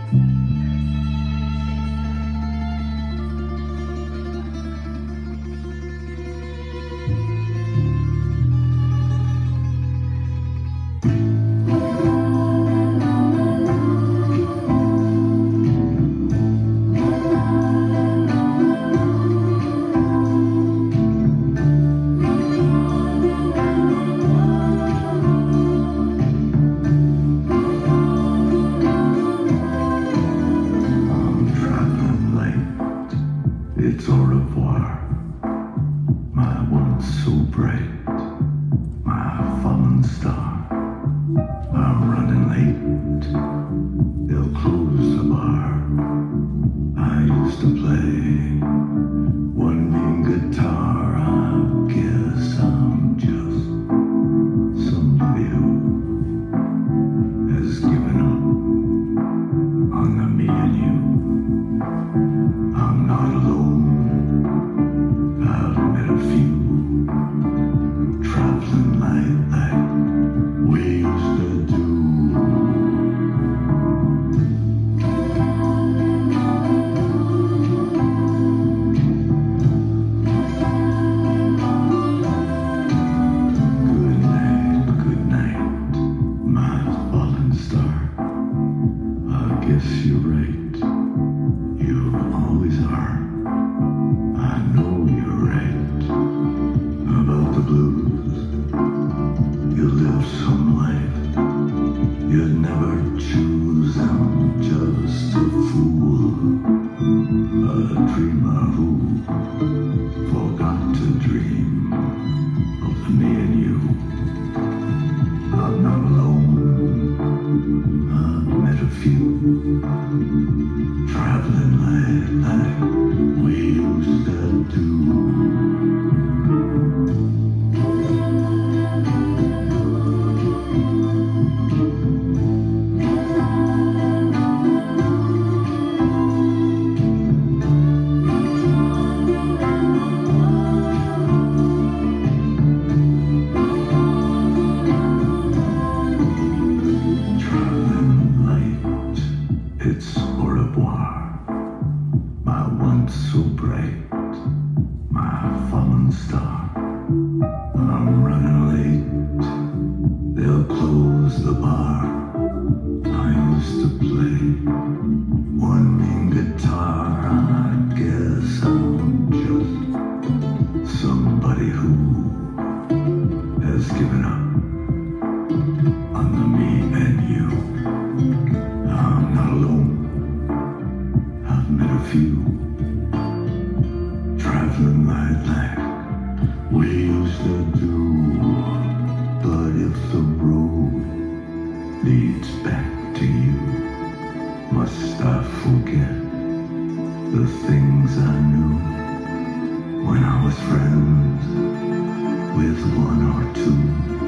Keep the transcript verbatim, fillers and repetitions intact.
It's au revoir, my once so bright, my fallen star. I'm running late, they'll close the bar. I used to play one mean guitar. I guess I'm just somebody who has given up on the me and you. I'm not alone. I've met a few traveling like that we used to do. Good night, good night, my fallen star. I guess you're right. You always are. I know you're right about the blues. You live some life you'd never choose. I'm just a fool, a dreamer who forgot to dream of the me and you. I'm not alone. I've met a few traveling like that we used to do. Traveling light, it's au revoir, my once so bright, my fallen star. I'm running late, they'll close the bar. I used to play one mean guitar. I guess I'm just somebody who has given up on the me and you. I'm not alone. I've met a few traveling like that we used to do. But if the road leads back to you, must I forget the things I knew when I was friends with one or two?